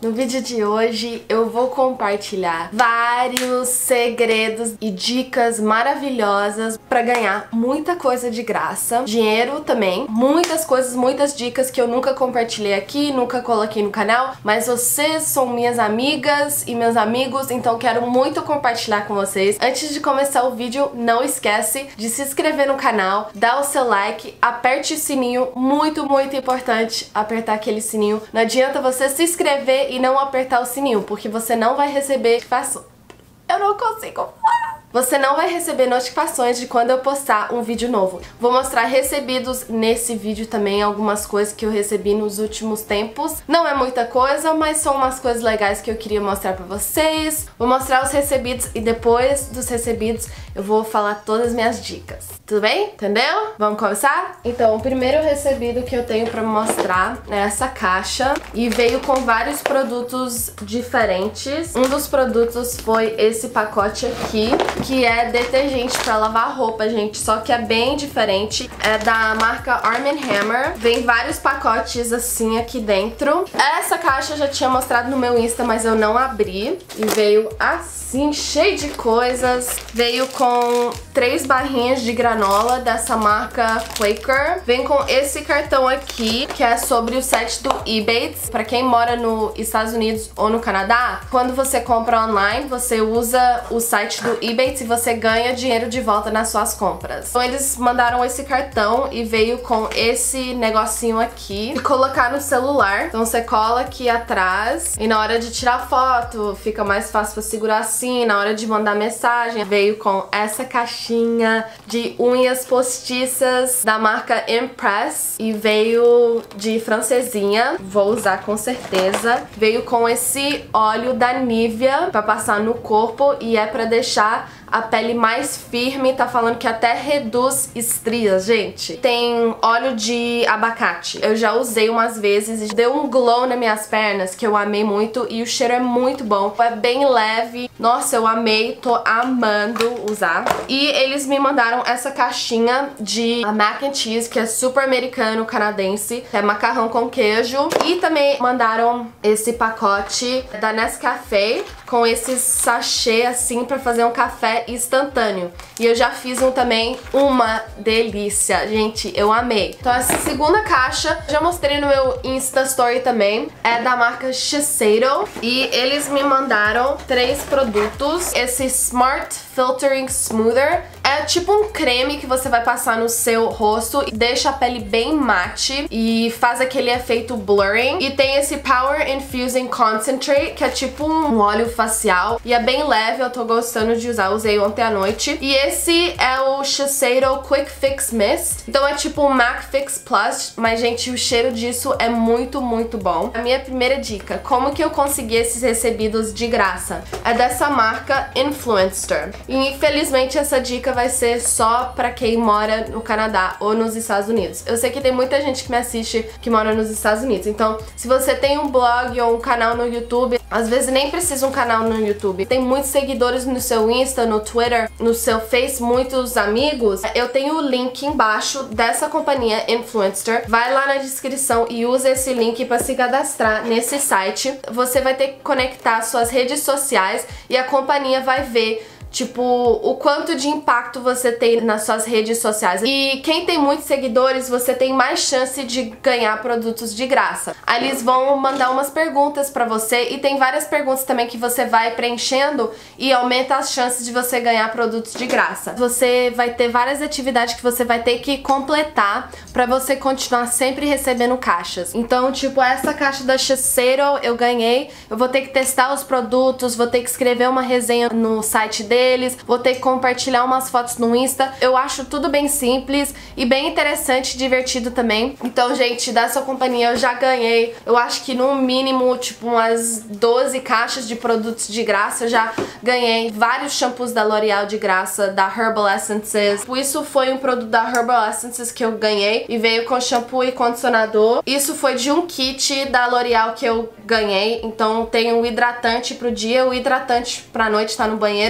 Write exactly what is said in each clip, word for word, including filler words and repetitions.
No vídeo de hoje eu vou compartilhar vários segredos e dicas maravilhosas pra ganhar muita coisa de graça, dinheiro também, muitas coisas, muitas dicas que eu nunca compartilhei aqui, nunca coloquei no canal, mas vocês são minhas amigas e meus amigos, então quero muito compartilhar com vocês. Antes de começar o vídeo, não esquece de se inscrever no canal, dar o seu like, aperte o sininho, muito, muito importante apertar aquele sininho. Não adianta você se inscrever e não apertar o sininho, porque você não vai receber notificações. Eu não consigo falar. Você não vai receber notificações de quando eu postar um vídeo novo. Vou mostrar recebidos nesse vídeo também, algumas coisas que eu recebi nos últimos tempos. Não é muita coisa, mas são umas coisas legais que eu queria mostrar pra vocês. Vou mostrar os recebidos e depois dos recebidos eu vou falar todas as minhas dicas. Tudo bem? Entendeu? Vamos começar? Então, o primeiro recebido que eu tenho pra mostrar é essa caixa e veio com vários produtos diferentes. Um dos produtos foi esse pacote aqui, que é detergente pra lavar roupa, gente, só que é bem diferente. É da marca Arm and Hammer. Vem vários pacotes assim aqui dentro. Essa caixa eu já tinha mostrado no meu Insta, mas eu não abri. E veio assim, cheio de coisas. Veio com três barrinhas de granola dessa marca Quaker. Vem com esse cartão aqui, que é sobre o site do Ebates. Pra quem mora nos Estados Unidos ou no Canadá, quando você compra online, você usa o site do Ebates e você ganha dinheiro de volta nas suas compras. Então eles mandaram esse cartão e veio com esse negocinho aqui e colocar no celular. Então você cola aqui atrás e na hora de tirar foto fica mais fácil pra segurar assim. Na hora de mandar mensagem, veio com essa caixinha de unhas postiças da marca Impress e veio de francesinha, vou usar com certeza. Veio com esse óleo da Nivea pra passar no corpo e é pra deixar a pele mais firme, tá falando que até reduz estrias, gente. Tem óleo de abacate. Eu já usei umas vezes e deu um glow nas minhas pernas que eu amei muito e o cheiro é muito bom. É bem leve. Nossa, eu amei, tô amando usar. E eles me mandaram essa caixinha de mac and cheese, que é super americano, canadense. É macarrão com queijo. E também mandaram esse pacote da Nescafé com esse sachê assim pra fazer um café instantâneo. E eu já fiz um também, uma delícia, gente, eu amei. Então essa segunda caixa, já mostrei no meu Insta Story também, é da marca Shiseido e eles me mandaram três produtos. Esse Smart Filtering Smoother é tipo um creme que você vai passar no seu rosto e deixa a pele bem mate e faz aquele efeito blurring. E tem esse Power Infusing Concentrate, que é tipo um óleo facial e é bem leve, eu tô gostando de usar, usei ontem à noite. E esse é o Shiseido Quick Fix Mist, então é tipo um Mac Fix Plus, mas gente, o cheiro disso é muito, muito bom. A minha primeira dica, como que eu consegui esses recebidos de graça? É dessa marca Influenster. E infelizmente essa dica vai ser só pra quem mora no Canadá ou nos Estados Unidos. Eu sei que tem muita gente que me assiste que mora nos Estados Unidos, então se você tem um blog ou um canal no YouTube, às vezes nem precisa um canal no YouTube, tem muitos seguidores no seu Insta, no Twitter, no seu Face, muitos amigos, eu tenho o link embaixo dessa companhia Influencer. Vai lá na descrição e usa esse link pra se cadastrar nesse site. Você vai ter que conectar suas redes sociais e a companhia vai ver tipo, o quanto de impacto você tem nas suas redes sociais. E quem tem muitos seguidores, você tem mais chance de ganhar produtos de graça. Aí eles vão mandar umas perguntas pra você e tem várias perguntas também que você vai preenchendo e aumenta as chances de você ganhar produtos de graça. Você vai ter várias atividades que você vai ter que completar pra você continuar sempre recebendo caixas. Então, tipo, essa caixa da Shiseido eu ganhei, eu vou ter que testar os produtos, vou ter que escrever uma resenha no site dele, vou ter que compartilhar umas fotos no Insta. Eu acho tudo bem simples e bem interessante, divertido também. Então, gente, dessa companhia eu já ganhei, eu acho que no mínimo, tipo, umas doze caixas de produtos de graça. Eu já ganhei vários shampoos da L'Oreal de graça, da Herbal Essences. Isso foi um produto da Herbal Essences que eu ganhei e veio com shampoo e condicionador. Isso foi de um kit da L'Oreal que eu ganhei. Então tem um hidratante pro dia, o hidratante pra noite tá no banheiro. Esse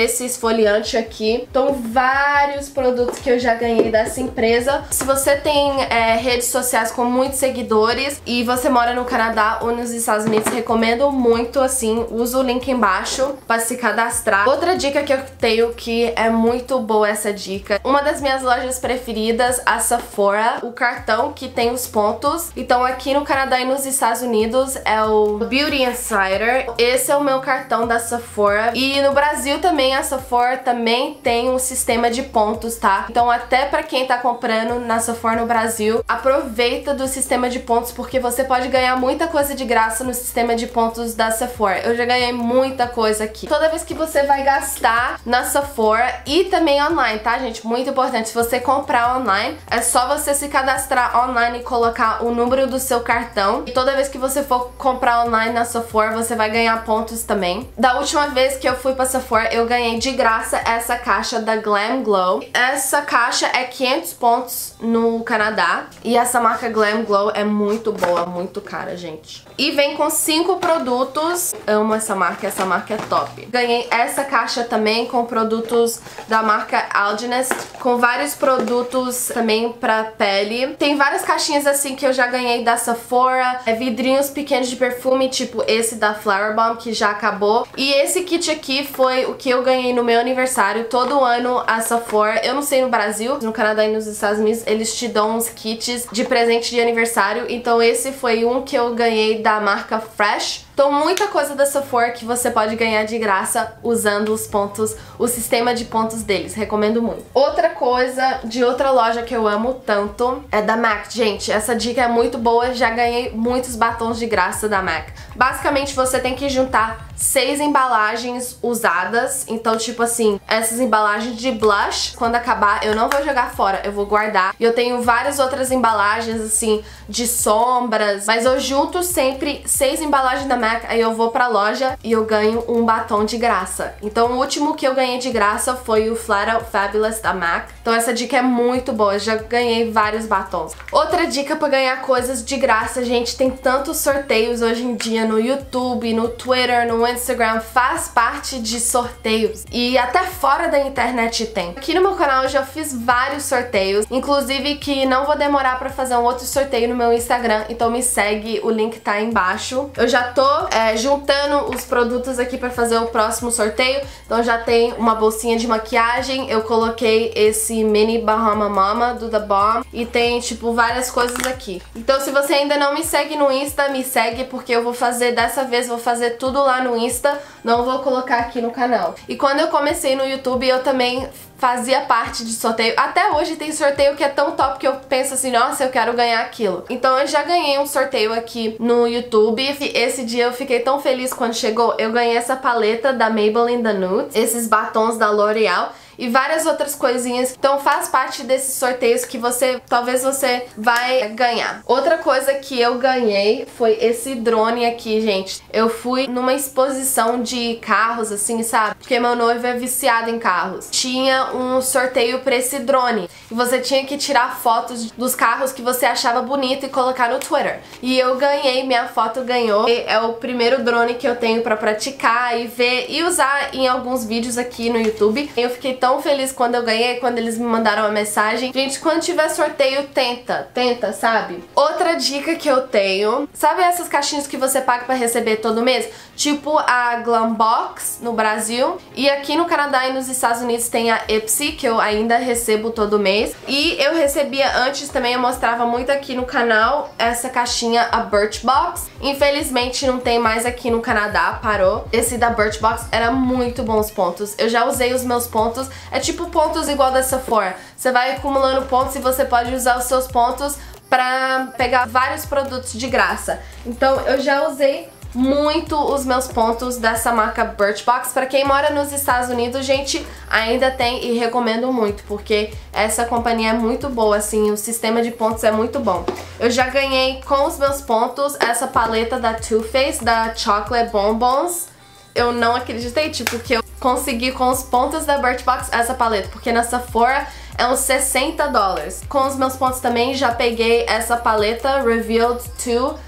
esse esfoliante aqui. Então, vários produtos que eu já ganhei dessa empresa. Se você tem é, redes sociais com muitos seguidores e você mora no Canadá ou nos Estados Unidos, recomendo muito, assim, usa o link embaixo para se cadastrar. Outra dica que eu tenho, que é muito boa essa dica, uma das minhas lojas preferidas, a Sephora, o cartão que tem os pontos. Então aqui no Canadá e nos Estados Unidos é o Beauty Insider. Esse é o meu cartão da Sephora. E no Brasil também a Sephora também tem um sistema de pontos, tá? Então até pra quem tá comprando na Sephora no Brasil, aproveita do sistema de pontos, porque você pode ganhar muita coisa de graça no sistema de pontos da Sephora. Eu já ganhei muita coisa aqui. Toda vez que você vai gastar na Sephora e também online, tá, gente? Muito importante. Se você comprar online, é só você se cadastrar online e colocar o número do seu cartão. E toda vez que você for comprar online na Sephora, você vai ganhar pontos também. Da última vez que eu fui pra Sephora, eu ganhei de graça essa caixa da Glam Glow. Essa caixa é quinhentos pontos no Canadá. E essa marca Glam Glow é muito boa, muito cara, gente. E vem com cinco produtos. Amo essa marca, essa marca é top. Ganhei essa caixa também com produtos da marca Algenist, com vários produtos também pra pele. Tem várias caixinhas assim que eu já ganhei da Sephora, é, vidrinhos pequenos de perfume, tipo esse da Flower Bomb, que já acabou. E esse kit aqui foi o que eu ganhei no meu aniversário. Todo ano a Sephora, eu não sei no Brasil, no Canadá e nos Estados Unidos, eles te dão uns kits de presente de aniversário. Então esse foi um que eu ganhei da marca Fresh. Então muita coisa da Sephora que você pode ganhar de graça usando os pontos, o sistema de pontos deles. Recomendo muito. Outra coisa de outra loja que eu amo tanto é da MAC. Gente, essa dica é muito boa. Já ganhei muitos batons de graça da MAC. Basicamente você tem que juntar seis embalagens usadas. Então, tipo assim, essas embalagens de blush, quando acabar, eu não vou jogar fora, eu vou guardar. E eu tenho várias outras embalagens, assim, de sombras, mas eu junto sempre seis embalagens da MAC, aí eu vou pra loja e eu ganho um batom de graça. Então, o último que eu ganhei de graça foi o Flat Out Fabulous da MAC. Então, essa dica é muito boa, eu já ganhei vários batons. Outra dica pra ganhar coisas de graça, gente, tem tantos sorteios hoje em dia no YouTube, no Twitter, no Instagram, faz parte de sorteios e até fora da internet tem. Aqui no meu canal eu já fiz vários sorteios, inclusive que não vou demorar pra fazer um outro sorteio no meu Instagram, então me segue, o link tá aí embaixo. Eu já tô é, juntando os produtos aqui pra fazer o próximo sorteio, então já tem uma bolsinha de maquiagem, eu coloquei esse mini Bahama Mama do The Balm e tem tipo várias coisas aqui. Então se você ainda não me segue no Insta, me segue, porque eu vou fazer, dessa vez vou fazer tudo lá no Insta, não vou colocar aqui no canal. E quando eu comecei no YouTube, eu também fazia parte de sorteio. Até hoje tem sorteio que é tão top que eu penso assim, nossa, eu quero ganhar aquilo. Então eu já ganhei um sorteio aqui no YouTube. Esse dia eu fiquei tão feliz quando chegou. Eu ganhei essa paleta da Maybelline The Nude, esses batons da L'Oreal e várias outras coisinhas. Então faz parte desses sorteios que você, talvez você vai ganhar. Outra coisa que eu ganhei foi esse drone aqui, gente. Eu fui numa exposição de carros, assim, sabe? Porque meu noivo é viciado em carros. Tinha um sorteio pra esse drone. E você tinha que tirar fotos dos carros que você achava bonito e colocar no Twitter. E eu ganhei, minha foto ganhou. E é o primeiro drone que eu tenho pra praticar e ver e usar em alguns vídeos aqui no YouTube. Eu fiquei tão tão feliz quando eu ganhei, quando eles me mandaram uma mensagem. Gente, quando tiver sorteio, tenta, tenta, sabe? Outra dica que eu tenho, sabe essas caixinhas que você paga pra receber todo mês? Tipo a Glambox no Brasil, e aqui no Canadá e nos Estados Unidos tem a Ipsy, que eu ainda recebo todo mês. E eu recebia antes também, eu mostrava muito aqui no canal, essa caixinha, a Birchbox. Infelizmente não tem mais aqui no Canadá, parou. Esse da Birchbox era muito bons pontos. Eu já usei os meus pontos. É tipo pontos igual da Sephora. Você vai acumulando pontos e você pode usar os seus pontos pra pegar vários produtos de graça. Então eu já usei muito os meus pontos dessa marca Birchbox. Pra quem mora nos Estados Unidos, gente, ainda tem e recomendo muito, porque essa companhia é muito boa, assim, o sistema de pontos é muito bom. Eu já ganhei com os meus pontos essa paleta da Too Faced, da Chocolate Bonbons. Eu não acreditei, tipo, que eu consegui com os pontos da Birchbox essa paleta, porque na Sephora é uns sessenta dólares. Com os meus pontos também já peguei essa paleta Revealed dois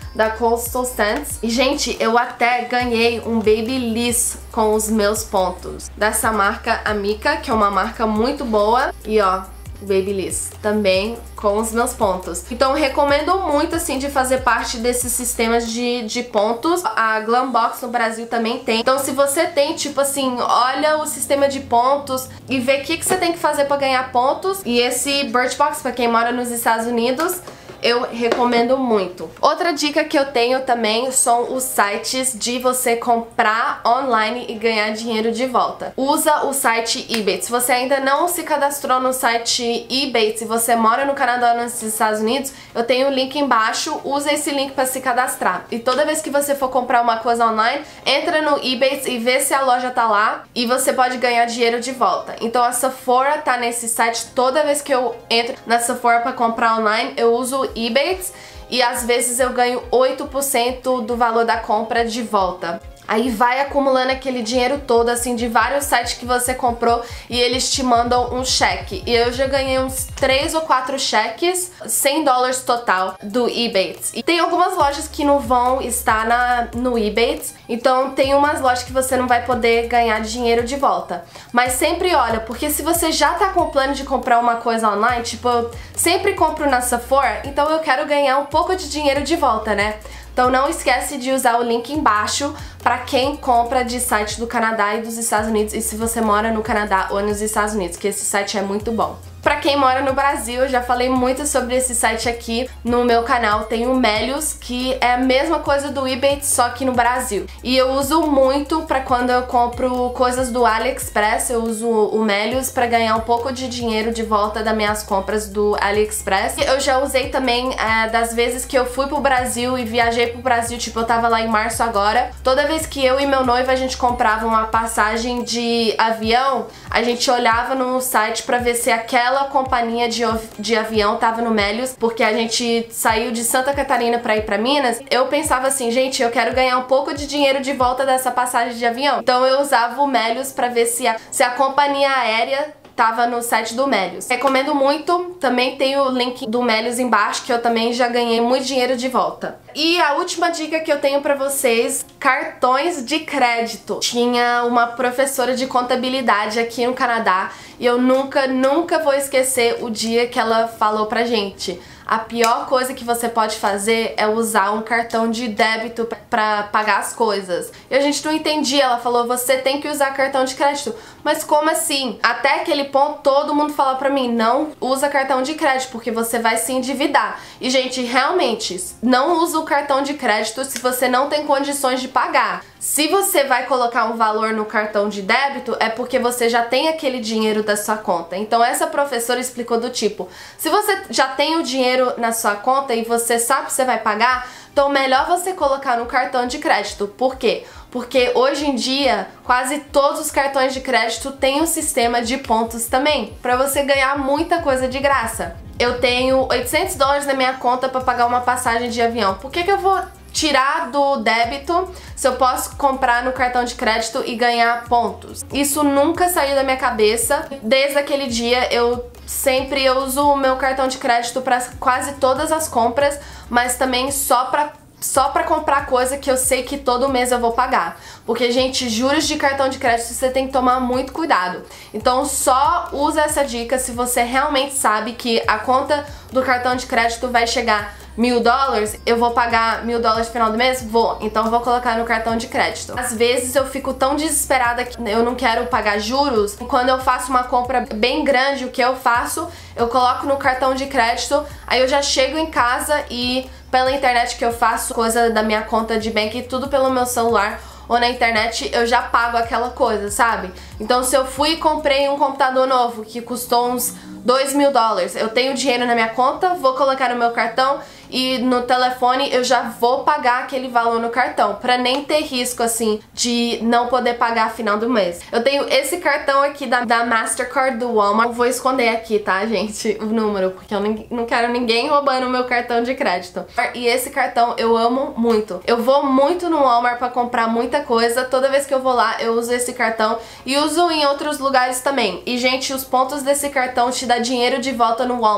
da Coastal Scents. E, gente, eu até ganhei um Babyliss com os meus pontos. Dessa marca Amica, que é uma marca muito boa. E, ó, Babyliss também com os meus pontos. Então recomendo muito assim de fazer parte desses sistemas de, de pontos. A Glambox no Brasil também tem. Então se você tem, tipo assim, olha o sistema de pontos e vê o que, que você tem que fazer pra ganhar pontos. E esse Birchbox, pra quem mora nos Estados Unidos, eu recomendo muito. Outra dica que eu tenho também são os sites de você comprar online e ganhar dinheiro de volta. Usa o site eBay. Se você ainda não se cadastrou no site eBay, se você mora no Canadá ou nos Estados Unidos, eu tenho o link embaixo, usa esse link para se cadastrar. E toda vez que você for comprar uma coisa online, entra no eBay e vê se a loja tá lá e você pode ganhar dinheiro de volta. Então a Sephora tá nesse site. Toda vez que eu entro na Sephora para comprar online, eu uso Ebates e às vezes eu ganho oito por cento do valor da compra de volta. Aí vai acumulando aquele dinheiro todo, assim, de vários sites que você comprou e eles te mandam um cheque. E eu já ganhei uns três ou quatro cheques, cem dólares total do Ebates. E tem algumas lojas que não vão estar na, no Ebates, então tem umas lojas que você não vai poder ganhar dinheiro de volta. Mas sempre olha, porque se você já tá com o plano de comprar uma coisa online, tipo, eu sempre compro na Sephora, então eu quero ganhar um pouco de dinheiro de volta, né? Então não esquece de usar o link embaixo para quem compra de site do Canadá e dos Estados Unidos, e se você mora no Canadá ou nos Estados Unidos, que esse site é muito bom. Pra quem mora no Brasil, eu já falei muito sobre esse site aqui no meu canal. Tem o Melius, que é a mesma coisa do eBay, só que no Brasil. E eu uso muito pra quando eu compro coisas do AliExpress, eu uso o Melius pra ganhar um pouco de dinheiro de volta das minhas compras do AliExpress. Eu já usei também é, das vezes que eu fui pro Brasil e viajei pro Brasil, tipo, eu tava lá em março agora. Toda vez que eu e meu noivo, a gente comprava uma passagem de avião, a gente olhava no site pra ver se aquela Aquela companhia de, de avião tava no Melius, porque a gente saiu de Santa Catarina pra ir pra Minas. Eu pensava assim, gente, eu quero ganhar um pouco de dinheiro de volta dessa passagem de avião. Então eu usava o Melius pra ver se a, se a companhia aérea tava no site do Melius. Recomendo muito, também tem o link do Melius embaixo, que eu também já ganhei muito dinheiro de volta. E a última dica que eu tenho pra vocês, cartões de crédito. Tinha uma professora de contabilidade aqui no Canadá e eu nunca, nunca vou esquecer o dia que ela falou pra gente: a pior coisa que você pode fazer é usar um cartão de débito pra pagar as coisas. E a gente não entendia, ela falou, você tem que usar cartão de crédito. Mas como assim? Até aquele ponto todo mundo falou pra mim, não usa cartão de crédito, porque você vai se endividar. E gente, realmente, não usa o cartão de crédito se você não tem condições de pagar. Se você vai colocar um valor no cartão de débito, é porque você já tem aquele dinheiro da sua conta. Então essa professora explicou do tipo, se você já tem o dinheiro na sua conta e você sabe que você vai pagar, então melhor você colocar no cartão de crédito. Por quê? Porque hoje em dia, quase todos os cartões de crédito têm um sistema de pontos também, pra você ganhar muita coisa de graça. Eu tenho oitocentos dólares na minha conta pra pagar uma passagem de avião. Por que que eu vou tirar do débito se eu posso comprar no cartão de crédito e ganhar pontos? Isso nunca saiu da minha cabeça. Desde aquele dia eu sempre eu uso o meu cartão de crédito para quase todas as compras, mas também só para só pra comprar coisa que eu sei que todo mês eu vou pagar. Porque, gente, juros de cartão de crédito você tem que tomar muito cuidado. Então só usa essa dica se você realmente sabe que a conta do cartão de crédito vai chegar mil dólares, eu vou pagar mil dólares no final do mês? Vou. Então vou colocar no cartão de crédito. Às vezes eu fico tão desesperada que eu não quero pagar juros. Quando eu faço uma compra bem grande, o que eu faço? Eu coloco no cartão de crédito, aí eu já chego em casa e pela internet que eu faço coisa da minha conta de bank, tudo pelo meu celular ou na internet, eu já pago aquela coisa, sabe? Então se eu fui e comprei um computador novo que custou uns dois mil dólares, eu tenho dinheiro na minha conta, vou colocar no meu cartão e no telefone eu já vou pagar aquele valor no cartão, pra nem ter risco assim de não poder pagar no final do mês. Eu tenho esse cartão aqui da, da Mastercard do Walmart. Eu vou esconder aqui, tá, gente, o número, porque eu não quero ninguém roubando o meu cartão de crédito. E esse cartão eu amo muito. Eu vou muito no Walmart pra comprar muita coisa. Toda vez que eu vou lá eu uso esse cartão e uso em outros lugares também. E gente, os pontos desse cartão te dá dinheiro de volta no Walmart.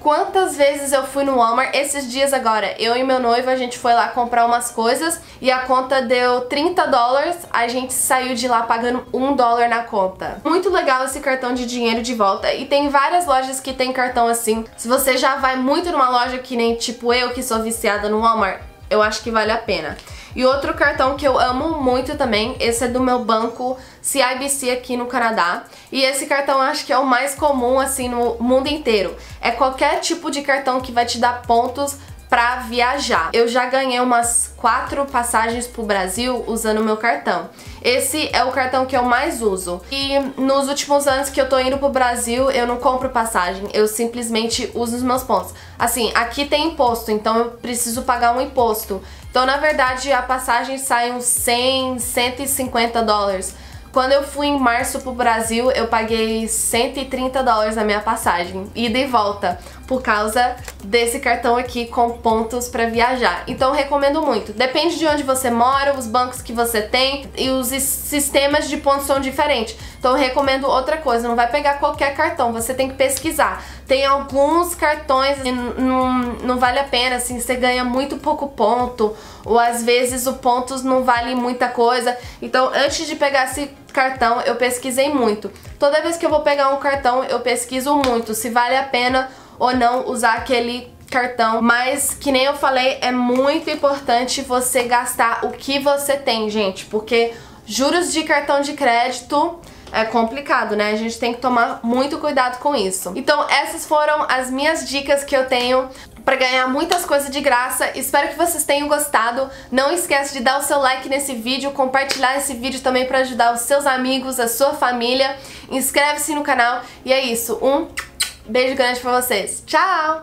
quantas vezes eu fui no Walmart esses dias agora. Eu e meu noivo, a gente foi lá comprar umas coisas e a conta deu trinta dólares, a gente saiu de lá pagando um dólar na conta. Muito legal esse cartão de dinheiro de volta e tem várias lojas que tem cartão assim. Se você já vai muito numa loja que nem tipo eu, que sou viciada no Walmart, eu acho que vale a pena. E outro cartão que eu amo muito também, esse é do meu banco C I B C aqui no Canadá. E esse cartão eu acho que é o mais comum assim no mundo inteiro. É qualquer tipo de cartão que vai te dar pontos pra viajar. Eu já ganhei umas quatro passagens pro Brasil usando o meu cartão. Esse é o cartão que eu mais uso. E nos últimos anos que eu tô indo pro Brasil, eu não compro passagem, eu simplesmente uso os meus pontos. Assim, aqui tem imposto, então eu preciso pagar um imposto. Então, na verdade, a passagem sai uns cem, cento e cinquenta dólares. Quando eu fui em março pro Brasil, eu paguei cento e trinta dólares na minha passagem, ida e volta, por causa desse cartão aqui com pontos pra viajar. Então eu recomendo muito. Depende de onde você mora, os bancos que você tem e os sistemas de pontos são diferentes. Então eu recomendo outra coisa, não vai pegar qualquer cartão, você tem que pesquisar. Tem alguns cartões que não, não vale a pena, assim, você ganha muito pouco ponto, ou às vezes o pontos não vale muita coisa. Então antes de pegar esse cartão, eu pesquisei muito. Toda vez que eu vou pegar um cartão, eu pesquiso muito se vale a pena ou não usar aquele cartão. Mas, que nem eu falei, é muito importante você gastar o que você tem, gente, porque juros de cartão de crédito é complicado, né? A gente tem que tomar muito cuidado com isso. Então essas foram as minhas dicas que eu tenho pra ganhar muitas coisas de graça. Espero que vocês tenham gostado. Não esquece de dar o seu like nesse vídeo, compartilhar esse vídeo também pra ajudar os seus amigos, a sua família. Inscreve-se no canal e é isso. Um beijo grande pra vocês. Tchau!